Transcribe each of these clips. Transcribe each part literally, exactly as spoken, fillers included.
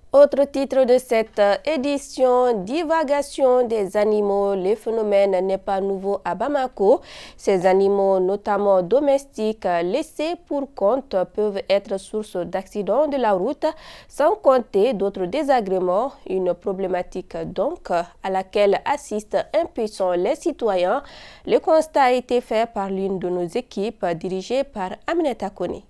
Autre titre de cette édition, divagation des animaux. Le phénomène n'est pas nouveau à Bamako. Ces animaux, notamment domestiques, laissés pour compte, peuvent être source d'accidents de la route, sans compter d'autres désagréments. Une problématique donc à laquelle assistent impuissants les citoyens. Le constat a été fait par l'une de nos équipes dirigée par Aminata Kone.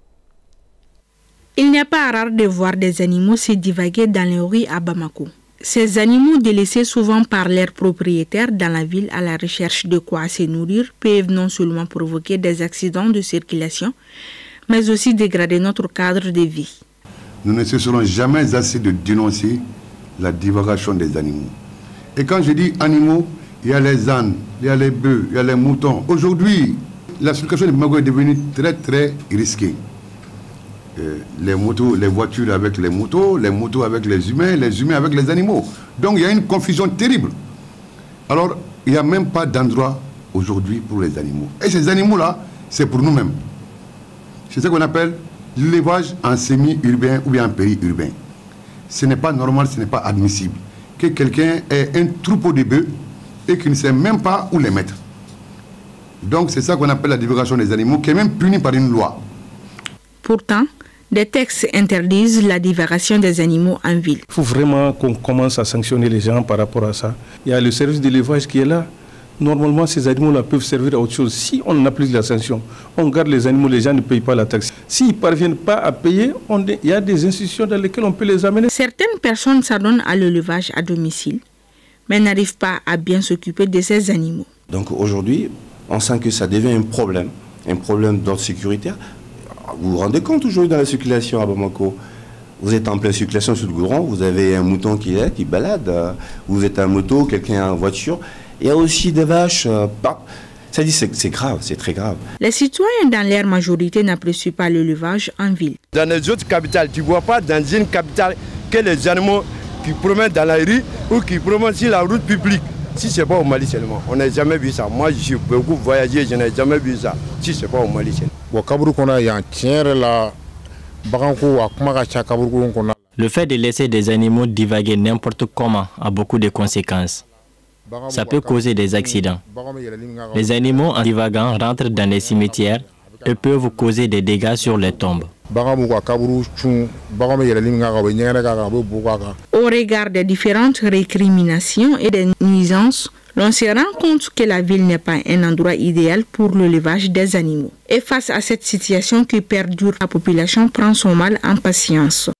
Il n'est pas rare de voir des animaux se divaguer dans les rues à Bamako. Ces animaux délaissés souvent par leurs propriétaires dans la ville à la recherche de quoi se nourrir peuvent non seulement provoquer des accidents de circulation, mais aussi dégrader notre cadre de vie. Nous ne cesserons jamais assez de dénoncer la divagation des animaux. Et quand je dis animaux, il y a les ânes, il y a les bœufs, il y a les moutons. Aujourd'hui, la circulation de Bamako est devenue très très risquée. Les motos, les voitures avec les motos, les motos avec les humains, les humains avec les animaux. Donc il y a une confusion terrible. Alors il n'y a même pas d'endroit aujourd'hui pour les animaux. Et ces animaux-là, c'est pour nous-mêmes. C'est ce qu'on appelle l'élevage en semi-urbain ou bien en périurbain. Ce n'est pas normal, ce n'est pas admissible que quelqu'un ait un troupeau de bœufs et qu'il ne sait même pas où les mettre. Donc c'est ça qu'on appelle la divagation des animaux, qui est même punie par une loi. Pourtant, des textes interdisent la divagation des animaux en ville. Il faut vraiment qu'on commence à sanctionner les gens par rapport à ça. Il y a le service d'élevage qui est là. Normalement, ces animaux-là peuvent servir à autre chose. Si on applique la sanction, on garde les animaux, les gens ne payent pas la taxe. S'ils ne parviennent pas à payer, on, il y a des institutions dans lesquelles on peut les amener. Certaines personnes s'adonnent à l'élevage à domicile, mais n'arrivent pas à bien s'occuper de ces animaux. Donc aujourd'hui, on sent que ça devient un problème, un problème d'ordre sécuritaire. Vous vous rendez compte aujourd'hui dans la circulation à Bamako, vous êtes en pleine circulation sur le goudron, vous avez un mouton qui est qui balade, vous êtes en moto, quelqu'un en voiture, il y a aussi des vaches. Ça dit c'est grave, c'est très grave. Les citoyens dans leur majorité n'apprécient pas l'élevage en ville. Dans les autres capitales, tu ne vois pas dans une capitale que les animaux qui promènent dans la rue ou qui promènent sur la route publique. Si ce n'est pas au Mali seulement, on n'a jamais vu ça. Moi, j'ai beaucoup voyagé, je n'ai jamais vu ça. Si ce n'est pas au Mali seulement. Le fait de laisser des animaux divaguer n'importe comment a beaucoup de conséquences. Ça peut causer des accidents. Les animaux en divagant rentrent dans les cimetières et peuvent causer des dégâts sur les tombes. Au regard des différentes récriminations et des nuisances, l'on se rend compte que la ville n'est pas un endroit idéal pour l'élevage des animaux. Et face à cette situation qui perdure, la population prend son mal en patience.